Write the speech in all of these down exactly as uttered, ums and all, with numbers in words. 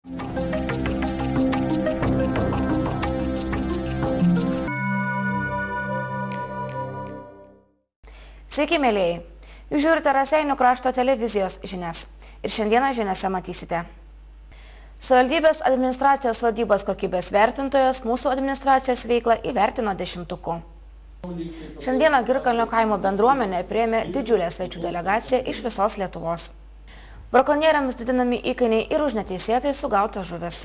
Sveiki, mėlėjai. Jūs žiūrite Raseinių krašto televizijos žinias. Ir šiandieną žiniose matysite. Savivaldybės administracijos vadybos kokybės vertintojas mūsų administracijos veiklą įvertino dešimtuku. Šiandieną Girkalnio kaimo bendruomenė priėmė didžiulę svečių delegaciją iš visos Lietuvos. Brakonieriams didinami įkainiai ir už neteisėtai sugautą žuvis.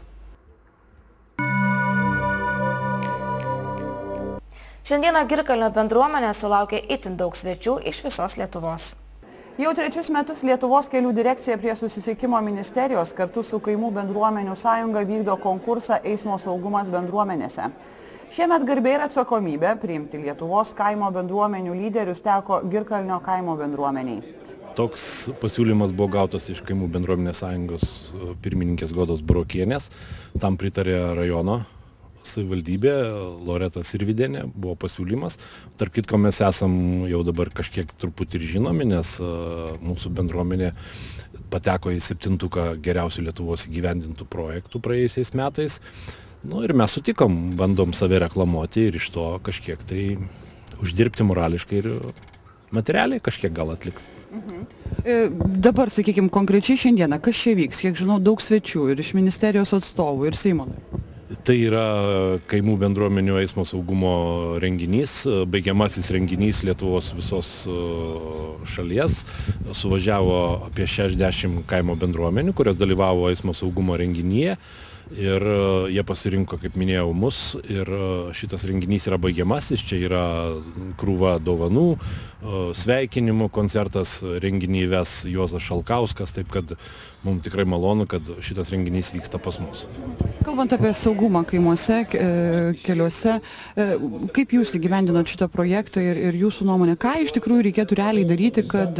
Šiandieną Girkalnio bendruomenė sulaukė itin daug svečių iš visos Lietuvos. Jau trečius metus Lietuvos kelių direkcija prie Susisiekimo ministerijos kartu su Kaimų bendruomenių sąjunga vykdo konkursą Eismo saugumas bendruomenėse. Šiemet garbė ir atsakomybė priimti Lietuvos kaimo bendruomenių lyderius teko Girkalnio kaimo bendruomeniai. Toks pasiūlymas buvo gautas iš Kaimų bendruomenės sąjungos pirmininkės Godos Burokienės. Tam pritarė rajono savivaldybė, Loreta Sirvidienė, buvo pasiūlymas. Tarp kitko mes esam jau dabar kažkiek truputį ir žinomi, nes mūsų bendruomenė pateko į septintuką geriausių Lietuvos įgyvendintų projektų praėjusiais metais. Nu ir mes sutikom, bandom save reklamuoti ir iš to kažkiek tai uždirbti morališkai ir materialiai kažkiek gal atliks. Mhm. Dabar, sakykime, konkrečiai šiandieną, kas čia vyks? Kiek žinau, daug svečių ir iš ministerijos atstovų ir Seimo narių. Tai yra Kaimų bendruomenių eismo saugumo renginys, baigiamasis renginys Lietuvos visos šalies. Suvažiavo apie šešiasdešimt kaimo bendruomenių, kurios dalyvavo eismo saugumo renginyje. Ir jie pasirinko, kaip minėjau, mus ir šitas renginys yra baigiamasis, čia yra krūva dovanų, sveikinimų koncertas, renginį ves Juozas Šalkauskas, taip kad mums tikrai malonu, kad šitas renginys vyksta pas mus. Kalbant apie saugumą kaimuose, keliuose, kaip jūs įgyvendinot šitą projektą ir, ir jūsų nuomonė, ką iš tikrųjų reikėtų realiai daryti, kad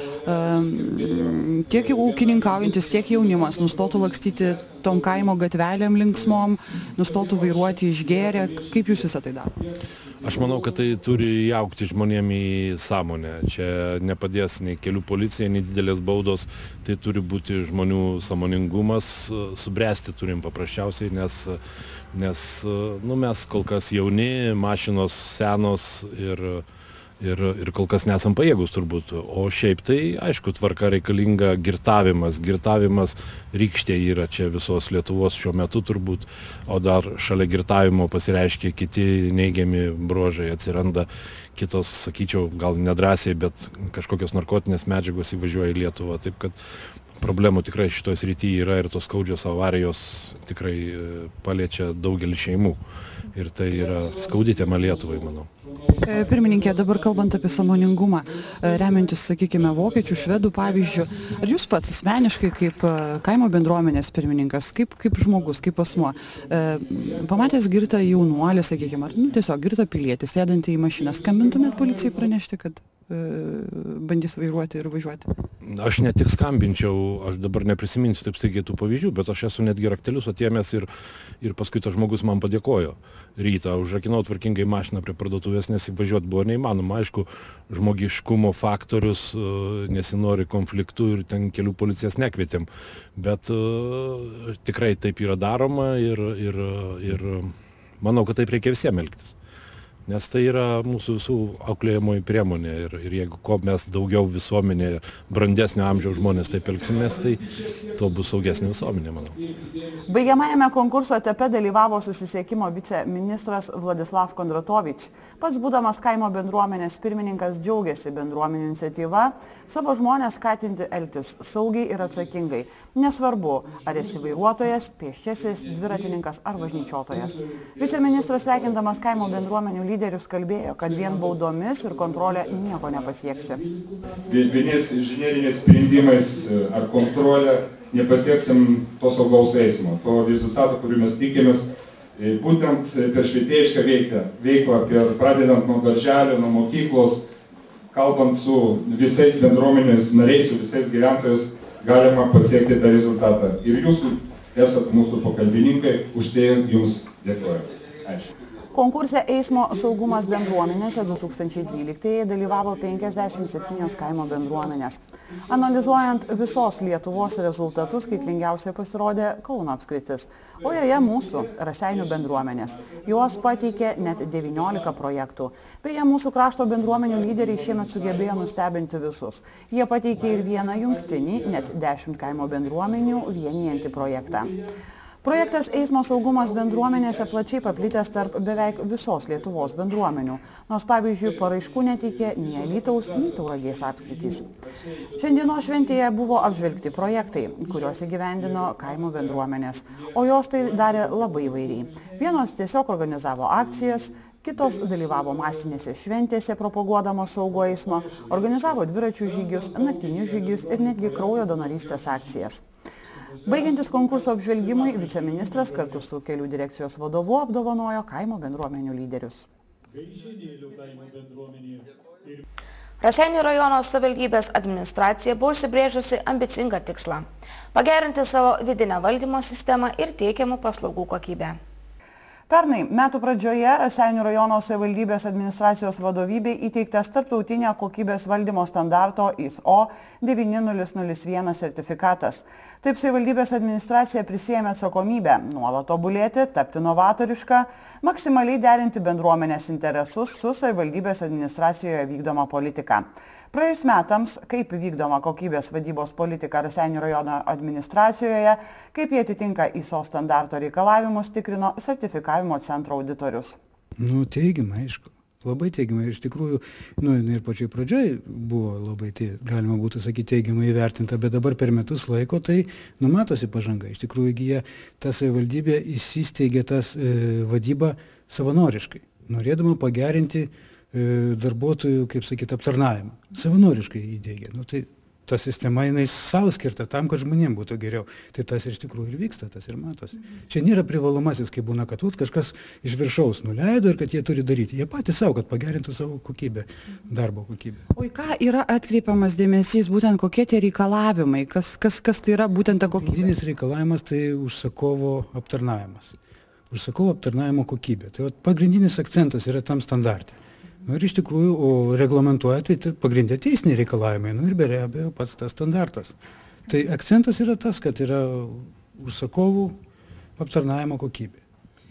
um, tiek ūkininkaujantis, tiek jaunimas nustotų lakstyti tom kaimo gatvelėm linksmom, nustotų vairuoti išgėrę, kaip jūs visą tai daro? Aš manau, kad tai turi įaugti žmonėm į sąmonę. Čia nepadės nei kelių policija, nei didelės baudos. Tai turi būti žmonių sąmoningumas, subręsti turim paprasčiausiai, nes, nes nu, mes kol kas jauni, mašinos senos ir, ir, ir kol kas nesam pajėgus turbūt. O šiaip tai, aišku, tvarka reikalinga girtavimas. Girtavimas rykštė yra čia visos Lietuvos šiuo metu turbūt, o dar šalia girtavimo pasireiškia kiti neigiami bruožai, atsiranda kitos, sakyčiau, gal nedrąsiai, bet kažkokios narkotinės medžiagos įvažiuoja į Lietuvą. Taip kad problemų tikrai šitoj srityje yra ir tos skaudžios avarijos tikrai paliečia daugelį šeimų. Ir tai yra skaudi tema Lietuvai, manau. Pirmininkė, dabar kalbant apie sąmoningumą, remiantis, sakykime, vokiečių, švedų pavyzdžių, ar jūs pats asmeniškai kaip kaimo bendruomenės pirmininkas, kaip, kaip žmogus, kaip asmuo, pamatęs girtą jaunuolį, sakykime, ar nu, tiesiog girtą pilietį, sėdantį į mašiną, skambintumėt policijai pranešti, kad bandys vairuoti ir važiuoti? Aš ne tik skambinčiau, aš dabar neprisiminsiu taip staigiai tų pavyzdžių, bet aš esu netgi raktelius atėmęs ir, ir paskui tas žmogus man padėkojo rytą. Užrakinau tvarkingai mašiną prie parduotuvės, nes važiuoti buvo neįmanoma. Aišku, žmogiškumo faktorius, nesinori konfliktų ir ten kelių policijas nekvietėm. Bet uh, tikrai taip yra daroma ir, ir, ir manau, kad taip reikia visiems elgtis. Nes tai yra mūsų visų auklėjamoji priemonė ir, ir jeigu ko mes daugiau visuomenė, brandesnio amžiaus žmonės taip elgsimės, tai to bus saugesnė visuomenė, manau. Baigiamajame konkurso etape dalyvavo susisiekimo viceministras Vladislav Kondratovič. Pats būdamas kaimo bendruomenės pirmininkas džiaugiasi bendruomenių iniciatyva savo žmonės skatinti elgtis saugiai ir atsakingai. Nesvarbu, ar esi vairuotojas, pėsčiasis, dviratininkas ar važnyčiotojas. Viceministras sveikindamas kaimo bendruomenių lyderius kalbėjo, kad vien baudomis ir kontrolė nieko nepasieksi. Vienais inžinieriniais sprendimais ar kontrolė nepasieksim to saugaus eismo, to rezultato, kurį mes tikimės, būtent per švietėjišką veiklą, veiklą per pradedant nuo darželio, nuo mokyklos, kalbant su visais bendruomenės nariais, su visais gyventojais, galima pasiekti tą rezultatą. Ir jūs esat mūsų pakalbininkai, už tai jums dėkoju. Ačiū. Konkurse eismo saugumas bendruomenėse du tūkstančiai dvyliktieji dalyvavo penkiasdešimt septynios kaimo bendruomenės. Analizuojant visos Lietuvos rezultatus, skaitlingiausiai pasirodė Kauno apskritis, o joje mūsų Raseinių bendruomenės. Juos pateikė net devyniolika projektų. Beje, mūsų krašto bendruomenių lyderiai šiemet sugebėjo nustebinti visus. Jie pateikė ir vieną jungtinį, net dešimt kaimo bendruomenių vienijantį projektą. Projektas eismo saugumas bendruomenėse plačiai paplitęs tarp beveik visos Lietuvos bendruomenių, nors pavyzdžiui paraiškų neteikė nei Alytaus, nei Tauragės apskritys. Šiandienos šventėje buvo apžvelgti projektai, kuriuos įgyvendino kaimo bendruomenės, o jos tai darė labai įvairiai. Vienos tiesiog organizavo akcijas, kitos dalyvavo masinėse šventėse propaguodamos saugų eismą, organizavo dviračių žygius, naktinius žygius ir netgi kraujo donorystės akcijas. Baigiantis konkurso apžvelgimui, viceministras kartu su kelių direkcijos vadovu apdovanojo kaimo bendruomenių lyderius. Raseinių rajono savivaldybės administracija buvo užsibrėžusi ambicingą tikslą – pagerinti savo vidinę valdymo sistemą ir teikiamų paslaugų kokybę. Pernai metų pradžioje Raseinių rajono savivaldybės administracijos vadovybei įteiktas tarptautinio kokybės valdymo standarto I S O devyni nulis nulis vienas sertifikatas. Taip savivaldybės administracija prisiėmė atsakomybę nuolat tobulėti, tapti novatorišką, maksimaliai derinti bendruomenės interesus su savivaldybės administracijoje vykdoma politika. Praėjus metams, kaip vykdoma kokybės vadybos politika Raseinių rajono administracijoje, kaip jie atitinka I S O standarto reikalavimus, tikrino sertifikavimo centro auditorius. Nu, teigiamai, aišku. Labai teigiamai. Iš tikrųjų, nu, ir pačioj pradžioj buvo labai, tai, galima būtų sakyti, teigiamai įvertinta, bet dabar per metus laiko tai numatosi pažanga. Iš tikrųjų, jie ta savivaldybė įsisteigė tas e, vadybą savanoriškai, norėdama pagerinti darbuotojų, kaip sakyti, aptarnavimą. Savanoriškai įdėgė. Nu, tai ta sistema, jinai savo skirta tam, kad žmonėms būtų geriau. Tai tas iš tikrųjų ir vyksta, tas ir matosi. Čia nėra privalomasis, kai būna, kad kažkas iš viršaus nuleido ir kad jie turi daryti. Jie patys savo, kad pagerintų savo kokybę, darbo kokybę. O į ką yra atkreipiamas dėmesys, būtent kokie tie reikalavimai? Kas, kas, kas tai yra būtent ta kokybė? Pagrindinis reikalavimas tai užsakovo aptarnavimas. Užsakovo aptarnavimo kokybė. Tai pagrindinis akcentas yra tam standarte. Nu, ir iš tikrųjų, o reglamentuoja tai pagrindė teisiniai reikalavimai, nu ir be abejo pats tas standartas. Tai akcentas yra tas, kad yra užsakovų aptarnavimo kokybė.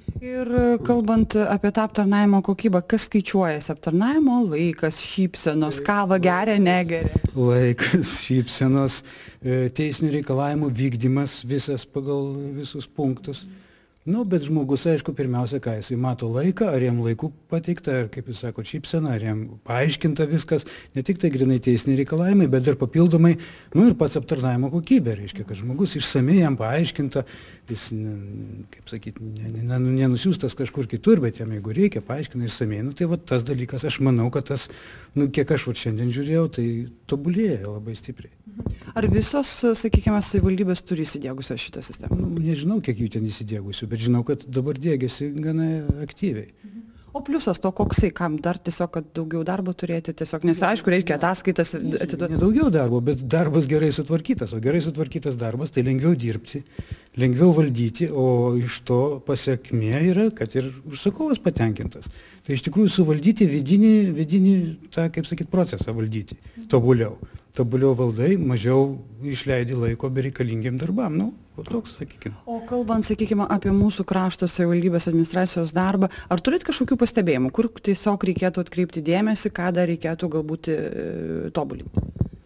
Ir kalbant apie tą aptarnavimo kokybę, kas skaičiuojasi? Aptarnavimo laikas, šypsenos, kava geria, negeria? Laikas, šypsenos, teisinių reikalavimų vykdymas visas pagal visus punktus. Nu, bet žmogus, aišku, pirmiausia, ką jisai mato laiką, ar jam laiku pateikta, ar, kaip jis sako, šypsena, ar jam paaiškinta viskas, ne tik tai grinai teisiniai reikalavimai, bet ir papildomai, nu ir pats aptarnavimo kokybė, reiškia, kad žmogus išsamei jam paaiškinta, jis, kaip sakyti, nenusiųstas kažkur kitur, bet jam, jeigu reikia, paaiškina išsamei. Nu, tai va tas dalykas, aš manau, kad tas, nu, kiek aš va šiandien žiūrėjau, tai tobulėja labai stipriai. Ar visos, sakykime, savivaldybės turi įsidiegusią šitą sistemą? Nu, nežinau, kiek jų ten įsidiegusių, bet žinau, kad dabar dėgiasi gana aktyviai. O pliusas to koksai, kam dar tiesiog, kad daugiau darbo turėti, tiesiog, nes aišku, reikia ataskaitas atiduoti. Ne daugiau darbo, bet darbas gerai sutvarkytas, o gerai sutvarkytas darbas, tai lengviau dirbti, lengviau valdyti, o iš to pasiekmė yra, kad ir užsakovas patenkintas. Tai iš tikrųjų suvaldyti vidinį, vidinį tą, kaip sakyt, procesą valdyti, tobuliau. Tobuliau valdai, mažiau išleidi laiko bereikalingiem darbam, nu, o toks, sakykime. O kalbant, sakykime, apie mūsų krašto savivaldybės administracijos darbą, ar turit kažkokių pastebėjimų, kur tiesiog reikėtų atkreipti dėmesį, ką dar reikėtų galbūt e, tobulinti?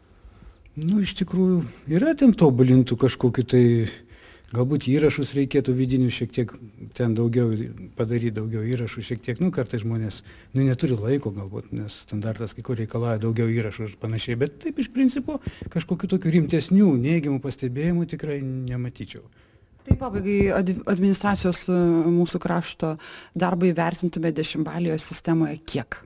Nu, iš tikrųjų, yra ten tobulintų kažkokiu tai, galbūt įrašus reikėtų vidinių šiek tiek, ten daugiau padaryti, daugiau įrašų šiek tiek, nu, kartais žmonės, nu, neturi laiko galbūt, nes standartas kai kur reikalauja daugiau įrašų ir panašiai, bet taip iš principo kažkokių tokių rimtesnių, neigiamų pastebėjimų tikrai nematyčiau. Tai pabaigai administracijos mūsų krašto darbą įvertintume dešimtbalėje sistemoje kiek?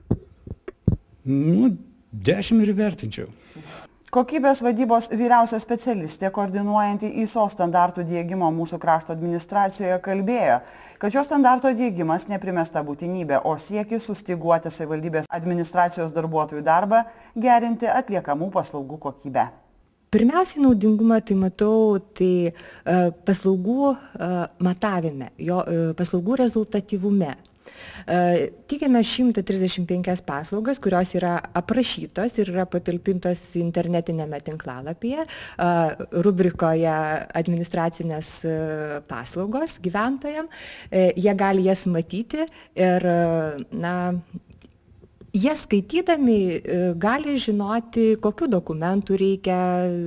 Nu, dešimt ir vertinčiau. Kokybės vadybos vyriausia specialistė, koordinuojanti I S O standartų diegimo mūsų krašto administracijoje, kalbėjo, kad šio standarto diegimas neprimesta būtinybė, o siekis sustyguoti savivaldybės administracijos darbuotojų darbą, gerinti atliekamų paslaugų kokybę. Pirmiausiai naudingumą tai matau tai paslaugų matavime, jo paslaugų rezultatyvume. Tikime šimtą trisdešimt penkias paslaugas, kurios yra aprašytos ir yra patalpintos internetinėme tinklalapyje, rubrikoje administracinės paslaugos gyventojams. Jie gali jas matyti ir, na, jie skaitydami gali žinoti, kokių dokumentų reikia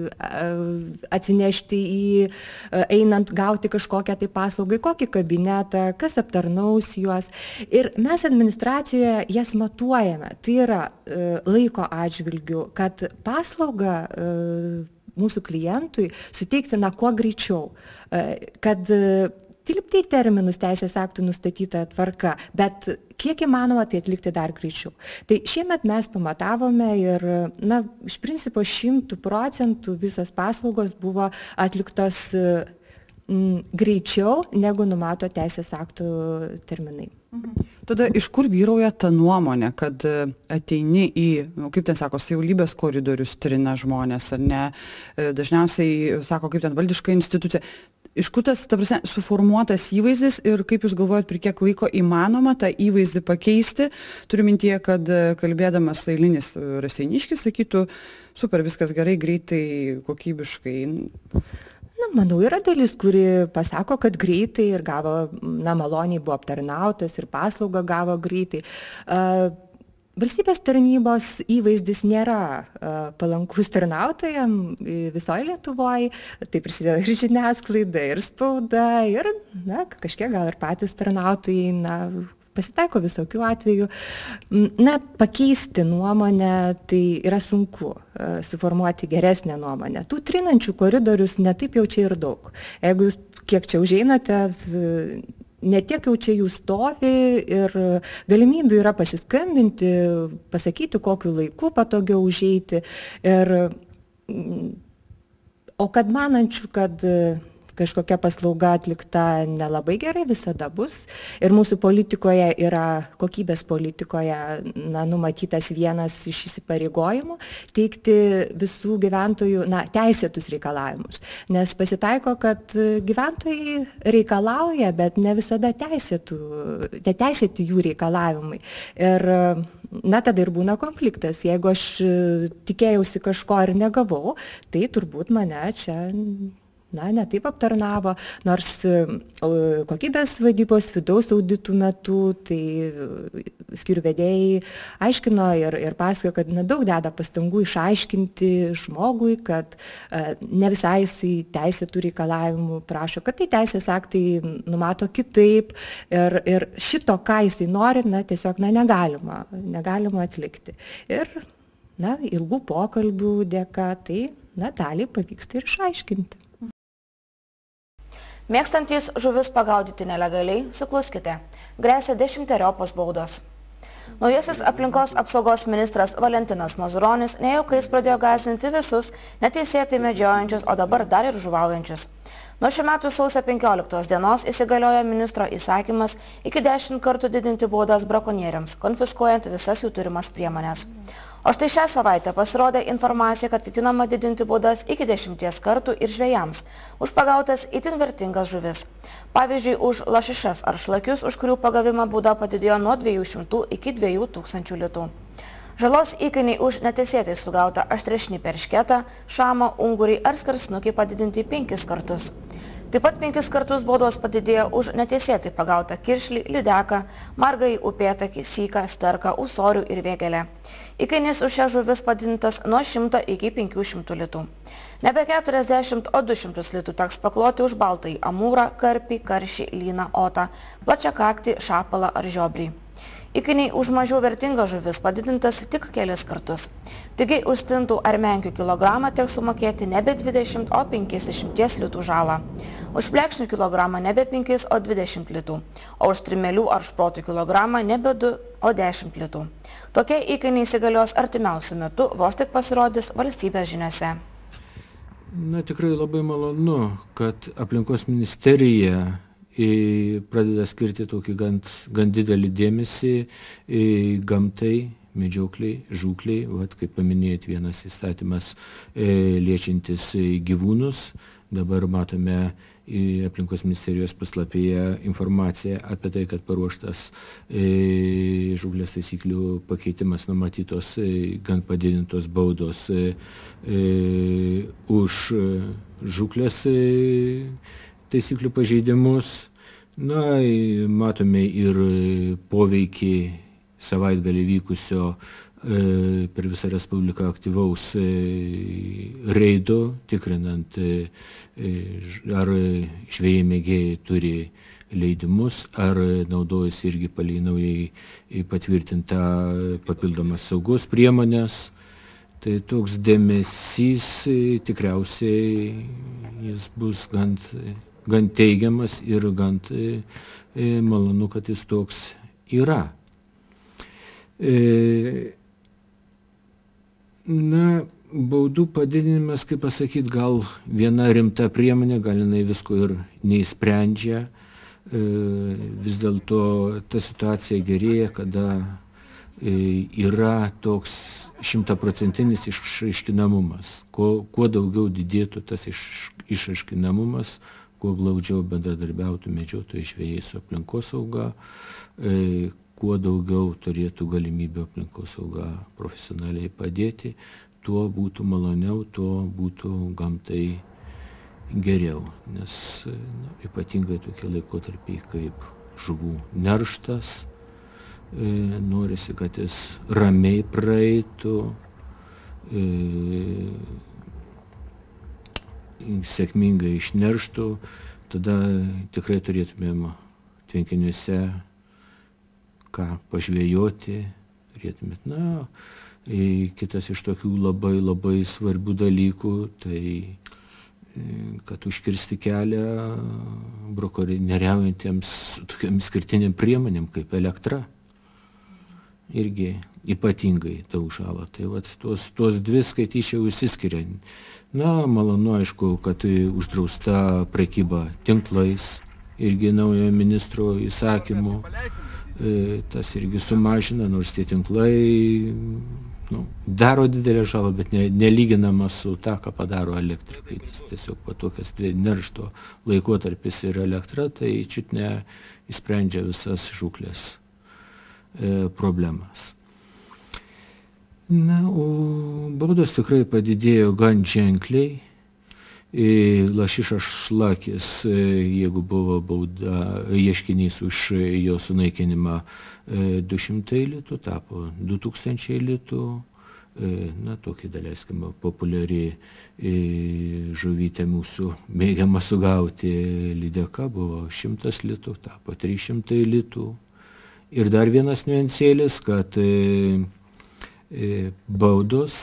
atsinešti į, einant gauti kažkokią tai paslaugą, kokį kabinetą, kas aptarnaus juos. Ir mes administracijoje jas matuojame. Tai yra laiko atžvilgių, kad paslaugą mūsų klientui suteiktina kuo greičiau, kad tilpti į terminus teisės aktų nustatytą tvarką, bet kiek įmanoma tai atlikti dar greičiau. Tai šiemet mes pamatavome ir, na, iš principo šimtų procentų visos paslaugos buvo atliktos m, greičiau, negu numato teisės aktų terminai. Mhm. Tada iš kur vyrauja ta nuomonė, kad ateini į, nu, kaip ten sako, savivaldybės koridorius trina žmonės, ar ne, dažniausiai sako, kaip ten valdiška institucija. Iš kur tas, ta prasme, suformuotas įvaizdis ir kaip jūs galvojat, per kiek laiko įmanoma tą įvaizdį pakeisti? Turiu mintyje, kad kalbėdamas eilinis raseiniškis sakytų, super, viskas gerai, greitai, kokybiškai. Na, manau, yra dalis, kuri pasako, kad greitai ir gavo, na, maloniai buvo aptarnautas ir paslaugą gavo greitai. Uh, Valstybės tarnybos įvaizdis nėra uh, palankus tarnautojams visoje Lietuvoje, tai prisideda ir žiniasklaida, ir spauda, ir, na, kažkiek gal ir patys tarnautojai, na, pasitaiko visokių atvejų. Na, pakeisti nuomonę, tai yra sunku, uh, suformuoti geresnę nuomonę. Tų trinančių koridorius netaip jau čia ir daug. Jeigu jūs kiek čia užeinate, ne tiek jau čia jų stovi ir galimybių yra pasiskambinti, pasakyti, kokiu laiku patogiau užeiti. Ir, o kad manančių, kad kažkokia paslauga atlikta nelabai gerai, visada bus. Ir mūsų politikoje yra, kokybės politikoje, na, numatytas vienas iš įsipareigojimų teikti visų gyventojų, na, teisėtus reikalavimus. Nes pasitaiko, kad gyventojai reikalauja, bet ne visada teisėtų, neteisėti jų reikalavimai. Ir, na, tada ir būna konfliktas. Jeigu aš tikėjausi kažko ir negavau, tai turbūt mane čia, na, ne taip aptarnavo, nors kokybės vadybos vidaus auditų metu, tai skyrių vedėjai aiškino ir, ir pasakojo, kad na, daug deda pastangų išaiškinti žmogui, kad ne visai jisai teisėtų reikalavimų prašo, kad tai teisės aktai numato kitaip ir, ir šito, ką jisai nori, na, tiesiog na, negalima, negalima atlikti. Ir, na, ilgų pokalbių dėka, tai, na, dalį pavyksta ir išaiškinti. Mėgstantys žuvis pagaudyti nelegaliai, sukluskite. Gresia dešimteriopos baudos. Naujasis aplinkos apsaugos ministras Valentinas Mazuronis nejaukais pradėjo gąsdinti visus neteisėtai medžiojančius, o dabar dar ir žuvaujančius. Nuo šių metų sausio penkioliktos dienos įsigaliojo ministro įsakymas iki dešimt kartų didinti baudas brakonieriams, konfiskuojant visas jų turimas priemonės. O štai šią savaitę pasirodė informacija, kad ketinama didinti baudas iki dešimties kartų ir žvejams už pagautas itin vertingas žuvis. Pavyzdžiui, už lašišas ar šlakius, už kurių pagavimą bauda padidėjo nuo dviejų šimtų iki dviejų tūkstančių litų. Žalos įkainiai už neteisėtai sugautą aštriašnipį eršketą, šamą, ungurį ar skersnukį padidinti penkis kartus. Taip pat penkis kartus baudos padidėjo už neteisėtai pagautą kiršlį, lydeką, margąjį upėtakį, syką, sterką, ūsorių ir vėgėlę. Įkainis už šią žuvis padidintas nuo šimto iki penkių šimtų litų. Nebe keturiasdešimt, o du šimtus litų teks pakloti už baltąjį amūrą, karpį, karšį, lyną, otą, plačiakaktį, šapalą ar žiobrį. Įkainiai už mažiau vertingą žuvis padidintas tik kelis kartus. Taigi už stintų ar menkių kilogramą teks sumokėti nebe dvidešimt, o penkiasdešimt litų žalą. Už plekšnių kilogramą nebe penkis, o dvidešimt litų. O už trimelių ar šprotų kilogramą nebe du, o dešimt litų. Tokie įkainiai įsigalios artimiausių metų, vos tik pasirodys valstybės žiniose. Na, tikrai labai malonu, kad aplinkos ministerija pradeda skirti tokį gan, gan didelį dėmesį gamtai, medžiokliai, žūkliai, vat, kaip paminėjot, vienas įstatymas e, liečiantis gyvūnus. Dabar matome aplinkos ministerijos puslapyje informacija apie tai, kad paruoštas e, žūklės taisyklių pakeitimas, numatytos e, gan padidintos baudos e, e, už žūklės e, taisyklių pažeidimus. Na, matome ir poveikį savaitgalį vykusio per visą Respubliką aktyvaus reido, tikrinant, ar žvejai mėgėjai turi leidimus, ar naudojasi irgi palei naujai patvirtintą papildomas saugos priemonės. Tai toks dėmesys tikriausiai jis bus gan, gan teigiamas ir gan malonu, kad jis toks yra. E, Na, baudų padidinimas, kaip pasakyti, gal viena rimta priemonė, gal jinai visko ir neįsprendžia. E, vis dėlto ta situacija gerėja, kada e, yra toks šimtaprocentinis išaiškinamumas. Kuo, kuo daugiau didėtų tas iš, išaiškinamumas, kuo glaudžiau bendradarbiautų medžiotojai žvejai su aplinkosauga, e, kuo daugiau turėtų galimybių aplinkosauga profesionaliai padėti, tuo būtų maloniau, tuo būtų gamtai geriau. Nes na, ypatingai tokie laikotarpiai kaip žuvų nerštas, e, norisi, kad jis ramiai praeitų, e, sėkmingai išnerštų, tada tikrai turėtumėm tvenkiniuose ką pažvejoti, turėtumėt. Na, kitas iš tokių labai labai svarbių dalykų, tai kad užkirsti kelią brakonieriaujantiems tokiam skirtiniam priemonėm kaip elektra. Irgi ypatingai daug žala. Tai vat tos, tos dvi skaityčiau išsiskiria. Na, malonu aišku, kad uždrausta prekyba tinklais, irgi naujo ministro įsakymu. Tas irgi sumažina, nors tie tinklai nu, daro didelę žalą, bet ne, nelyginama su tą, ką padaro elektrikai, nes tiesiog patokias neršto laikotarpis ir elektra, tai čiut ne įsprendžia visas žūklės e, problemas. Na, o baudos tikrai padidėjo gan ženkliai. Lašišas šlakis, jeigu buvo bauda, ieškinys už jo sunaikinimą du šimtai litų, tapo du tūkstančiai litų. Na, tokį, daleiskim, populiari žuvytė mūsų mėgiama sugauti lydeka buvo šimtas litų, tapo trys šimtai litų. Ir dar vienas niuansėlis, kad baudos,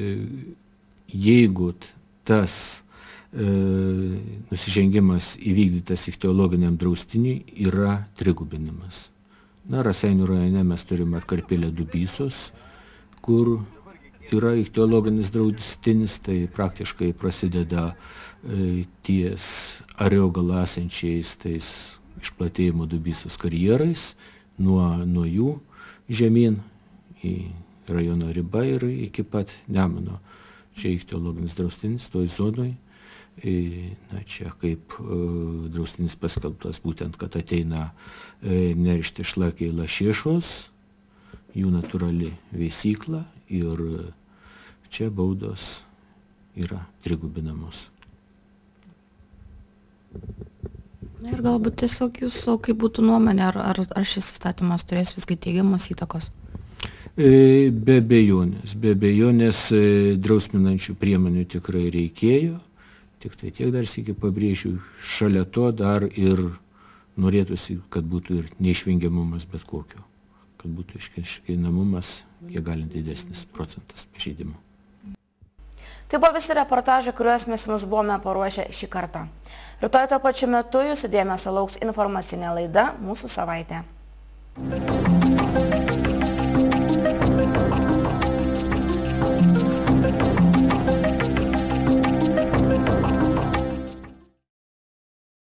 jeigu tas nusižengimas įvykdytas ichtiologiniam draustiniui yra trigubinimas. Na, Raseinių rajone mes turime atkarpėlę Dubysos, kur yra ichtiologinis draustinis, tai praktiškai prasideda e, ties Ariogalą esančiais tais išplatėjimo Dubysos karjerais, nuo, nuo jų žemyn į rajono ribą ir iki pat Nemuno. Čia ichtiologinis draustinis toj zonoj. Na, čia kaip e, draustinis paskelbtas būtent, kad ateina e, neršti šlakiai lašišos, jų natūrali veisykla ir čia baudos yra trigubinamos. Ir galbūt tiesiog jūsų, kaip būtų nuomonė, ar, ar, ar šis įstatymas turės visgi teigiamos įtakos? E, be abejonės, be abejonės e, drausminančių priemonių tikrai reikėjo. Tik tai tiek dar sykį pabrėžiu, šalia to dar ir norėtųsi, kad būtų ir neišvengiamumas bet kokio, kad būtų iškainamumas, kiek galint didesnis procentas pažeidimų. Tai buvo visi reportažai, kuriuos mes jums buvome paruošę šį kartą. Rytoj tuo pačiu metu jūsų dėmesio lauks informacinė laida Mūsų savaitė.